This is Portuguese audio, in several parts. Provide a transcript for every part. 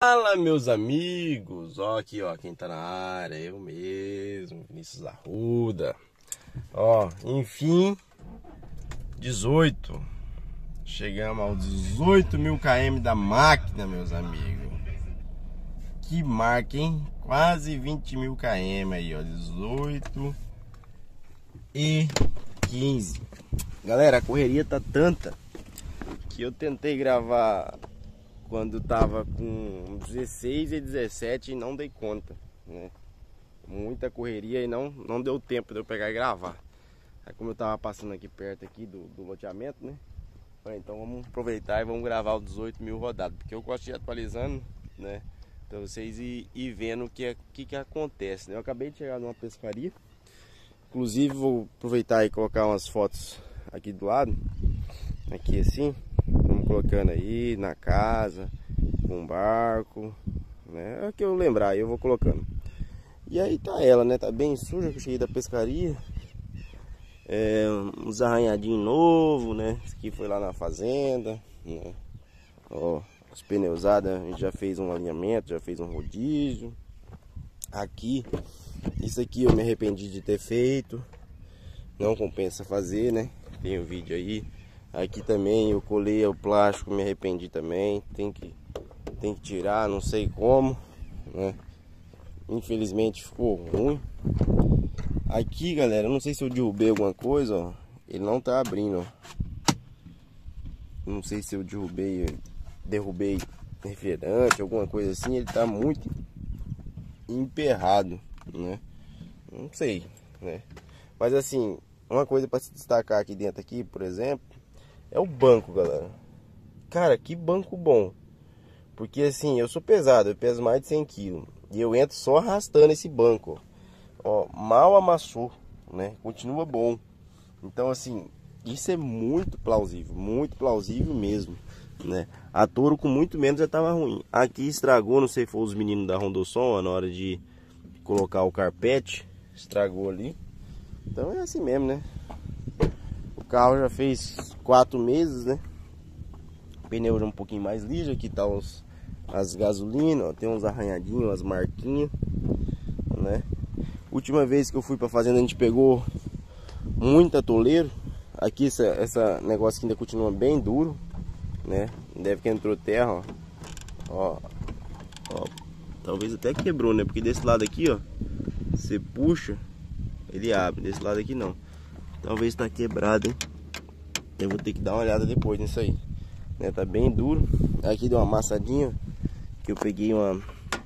Fala, meus amigos, ó aqui, ó, quem tá na área, eu mesmo, Vinícius Arruda. Ó, enfim, 18, chegamos aos 18.000 km da máquina, meus amigos. Que marca, hein? Quase 20.000 km aí, ó, 18 e 15. Galera, a correria tá tanta que eu tentei gravar quando tava com 16 e 17 e não dei conta, né? Muita correria e não deu tempo de eu pegar e gravar. Aí como eu tava passando aqui perto aqui do loteamento, né? Falei, então vamos aproveitar e vamos gravar os 18.000 rodados, porque eu gosto de ir atualizando, né? Pra vocês ir vendo o que acontece, né? Eu acabei de chegar numa pescaria. Inclusive vou aproveitar e colocar umas fotos aqui do lado. Aqui assim. Vamos colocando aí na casa, com barco, né? É o que eu lembrar, eu vou colocando. E aí tá ela, né? Tá bem suja, que eu cheguei da pescaria. Uns arranhadinhos novos, né? Esse aqui foi lá na fazenda, né? Ó, as pneusadas, a gente já fez um alinhamento, já fez um rodízio. Aqui, isso aqui eu me arrependi de ter feito. Não compensa fazer, né? Tem um vídeo aí. Aqui também eu colei o plástico, me arrependi também. Tem que tirar, não sei como, né? Infelizmente ficou ruim. Aqui, galera, eu não sei se eu derrubei alguma coisa, ó. Ele não tá abrindo, ó. Não sei se eu derrubei refrigerante, alguma coisa assim. Ele tá muito emperrado, né? Não sei, né? Mas assim, uma coisa para se destacar aqui dentro aqui, por exemplo, é o banco, galera. Cara, que banco bom. Porque assim, eu sou pesado, eu peso mais de 100 kg. E eu entro só arrastando esse banco, ó. Mal amassou, né? Continua bom. Então assim, isso é muito plausível mesmo, né? A touro com muito menos já tava ruim. Aqui estragou, não sei se foi os meninos da Rondosson, na hora de colocar o carpete, estragou ali. Então é assim mesmo, né? O carro já fez 4 meses, né? O pneu já um pouquinho mais liso. Aqui tá as gasolinas, ó, tem uns arranhadinhos, umas marquinhas, né? Última vez que eu fui pra fazenda a gente pegou muita toleiro. Aqui essa negócio aqui ainda continua bem duro, né? Deve que entrou terra, ó. Ó, talvez até quebrou, né? Porque desse lado aqui, ó, você puxa, ele abre. Desse lado aqui não. Talvez tá quebrado, hein? Eu vou ter que dar uma olhada depois nisso aí, né? Tá bem duro. Aqui deu uma amassadinha, que eu peguei uma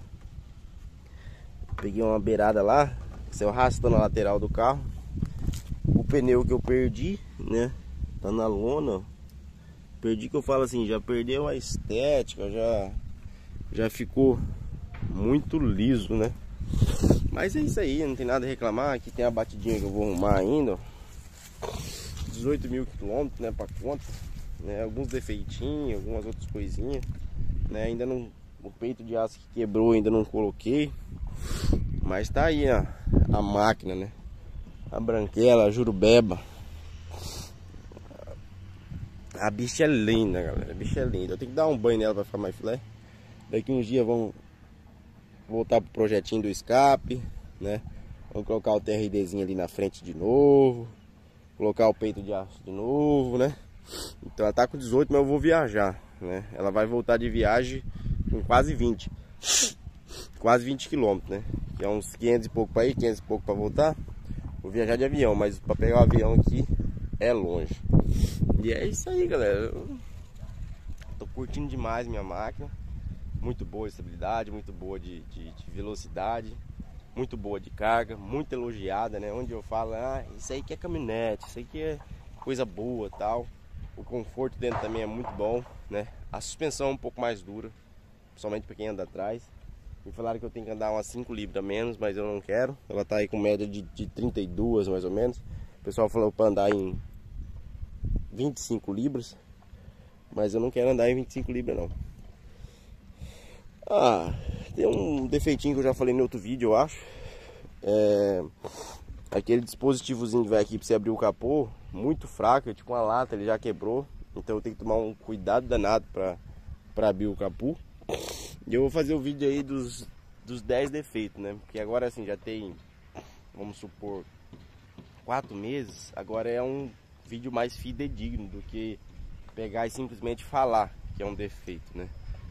beirada lá, saiu arrastando a lateral do carro. O pneu que eu perdi, né? Tá na lona, ó. Perdi, que eu falo assim, já perdeu a estética, já ficou muito liso, né? Mas é isso aí, não tem nada a reclamar. Aqui tem a batidinha que eu vou arrumar ainda, ó. 18.000 quilômetros, né, pra conta, né? Alguns defeitinhos, algumas outras coisinhas, né? Ainda não, o peito de aço que quebrou ainda não coloquei, mas tá aí, ó, a máquina, né? A branquela, a jurubeba. A bicha é linda, galera, a bicha é linda. Eu tenho que dar um banho nela pra ficar mais filé. Daqui uns dias vamos voltar pro projetinho do escape, né? Vamos colocar o TRDzinho ali na frente de novo, colocar o peito de aço de novo, né? Então ela tá com 18, mas eu vou viajar, né? Ela vai voltar de viagem com quase 20 quilômetros, né? Que é uns 500 e pouco para ir, 500 e pouco para voltar. Vou viajar de avião, mas para pegar o avião aqui é longe. E é isso aí, galera. Eu tô curtindo demais minha máquina. Muito boa de estabilidade, muito boa de velocidade, muito boa de carga, muito elogiada, né? Onde eu falo, ah, isso aí que é caminhonete, isso aí que é coisa boa, tal. O conforto dentro também é muito bom, né? A suspensão é um pouco mais dura, principalmente para quem anda atrás. Me falaram que eu tenho que andar umas 5 libras a menos, mas eu não quero. Ela tá aí com média de 32 mais ou menos. O pessoal falou para andar em 25 libras, mas eu não quero andar em 25 libras não. Ah, tem um defeitinho que eu já falei no outro vídeo, eu acho. Aquele dispositivozinho que vai aqui para você abrir o capô, muito fraco, tipo uma lata, ele já quebrou. Então eu tenho que tomar um cuidado danado para abrir o capô. E eu vou fazer o vídeo aí dos 10 defeitos, né? Porque agora assim, já tem, vamos supor, 4 meses. Agora é um vídeo mais fidedigno do que pegar e simplesmente falar que é um defeito, né?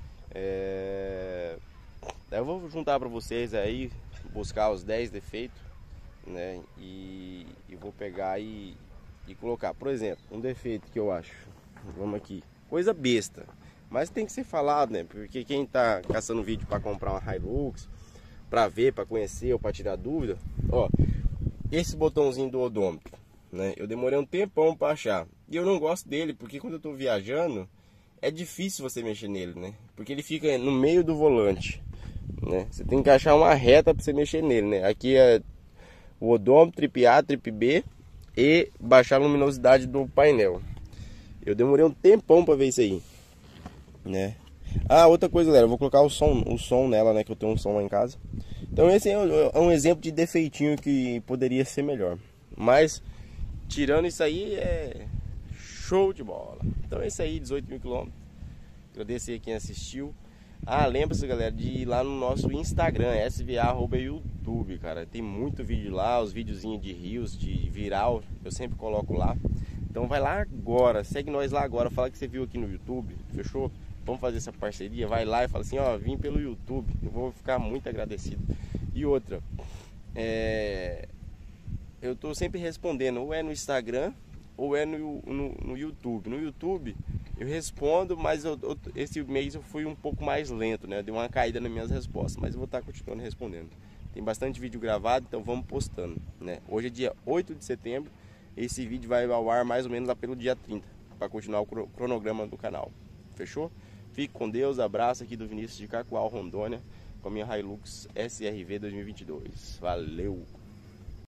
Eu vou juntar pra vocês aí, buscar os 10 defeitos, né? E vou pegar e colocar. Por exemplo, um defeito que eu acho, vamos aqui, coisa besta, mas tem que ser falado, né? Porque quem tá caçando vídeo para comprar uma Hilux, para ver, para conhecer ou para tirar dúvida, ó, esse botãozinho do odômetro, né? Eu demorei um tempão para achar. E eu não gosto dele, porque quando eu tô viajando, é difícil você mexer nele, né? Porque ele fica no meio do volante, né? Você tem que achar uma reta para você mexer nele, né? Aqui é o odômetro, trip A, trip B e baixar a luminosidade do painel. Eu demorei um tempão para ver isso aí, né? Ah, outra coisa, galera, eu vou colocar o som nela, né? Que eu tenho um som lá em casa. Então esse é um exemplo de defeitinho que poderia ser melhor. Mas, tirando isso aí, é show de bola. Então é isso aí, 18 mil quilômetros. Agradecer a quem assistiu. Ah, lembra-se, galera, de ir lá no nosso Instagram, sva@youtube, cara. Tem muito vídeo lá, os videozinhos de rios, de viral, eu sempre coloco lá. Então vai lá agora, segue nós lá agora, fala que você viu aqui no YouTube, fechou? Vamos fazer essa parceria, vai lá e fala assim, ó, vim pelo YouTube, eu vou ficar muito agradecido. E outra, eu tô sempre respondendo, ou é no Instagram, ou é no YouTube. No YouTube eu respondo, mas esse mês eu fui um pouco mais lento, né? Deu uma caída nas minhas respostas, mas eu vou estar continuando respondendo. Tem bastante vídeo gravado, então vamos postando, né? Hoje é dia 8 de setembro, esse vídeo vai ao ar mais ou menos lá pelo dia 30, para continuar o cronograma do canal. Fechou? Fique com Deus, abraço aqui do Vinícius de Cacoal, Rondônia, com a minha Hilux SRV 2022. Valeu!